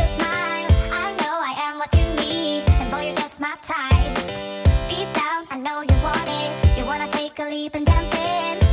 smile. I know I am what you need, and boy, you're just my type. Deep down, I know you want it. You wanna take a leap and jump in.